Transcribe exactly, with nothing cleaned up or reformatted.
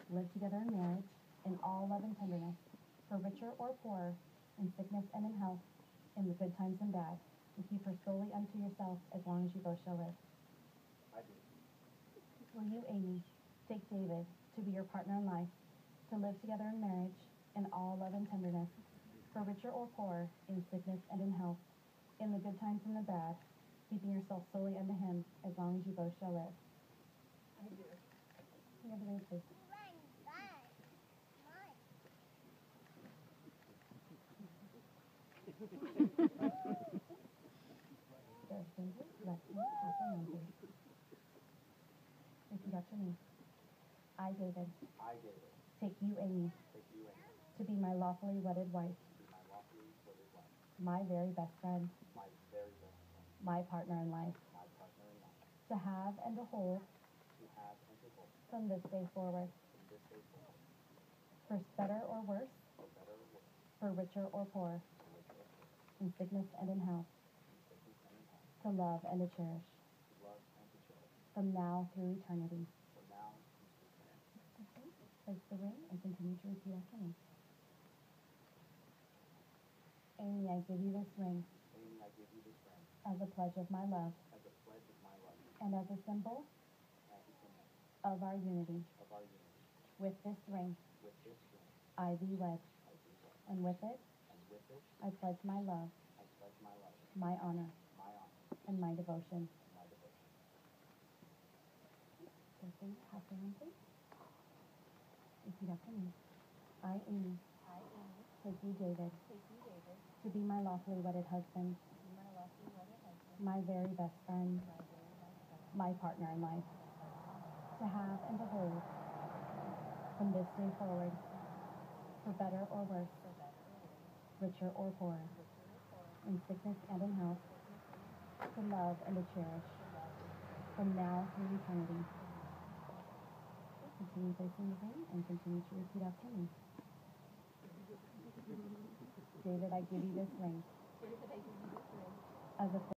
live together in marriage, in all love and tenderness, for richer or poorer, in sickness and in health, in the good times and bad, and keep her solely unto yourself as long as you both shall live? I do. Will you, Amy, take David to be your partner in life, to live together in marriage, in all love and tenderness, for richer or poorer, in sickness and in health, in the good times and the bad, keeping yourself solely unto him as long as you both shall live? I do. You have the ring, please. There's finger, left hand, half around you. Repeat after me. I, David, I, David, take you, Amy, take you, Amy, to be my lawfully wedded wife, to be my lawfully wedded wife, my very best friend, my very best friend, my partner in life, my partner in life, to have and to hold to have and to hold from this day forward, from this day forward, for better or worse, for better or worse, for richer or poorer, for richer or poorer, in sickness and in health, in sickness and in health, to love and to cherish, to love and to cherish, from now through eternity. from now into eternity. Okay. Place the ring and continue to repeat after me. Amy, I give you this ring Amy, I give you this ring as a pledge of my love as a pledge of my love and as a symbol and a symbol of our unity. of our unity. With this ring, With this ring, I thee wed, I do wed, and with it, and with it, I pledge my love, I pledge my love, my honor, my honor, and my devotion. and my devotion. Person, half around, please. Repeat after me. I, Amy, I, Amy, take you, David, take you, David, to be my lawfully wedded husband, to be my lawfully wedded husband, my very best friend, my very best friend, my partner in life, to have and to hold from this day forward, for better or worse, for better or worse, richer or poorer, richer or poorer, in sickness and in health, sickness and in health, to love and to cherish, to love and to cherish, from now through eternity. from now to eternity. Continue placing the ring and continue to repeat after me. David, I give you this ring David, I give you this ring as a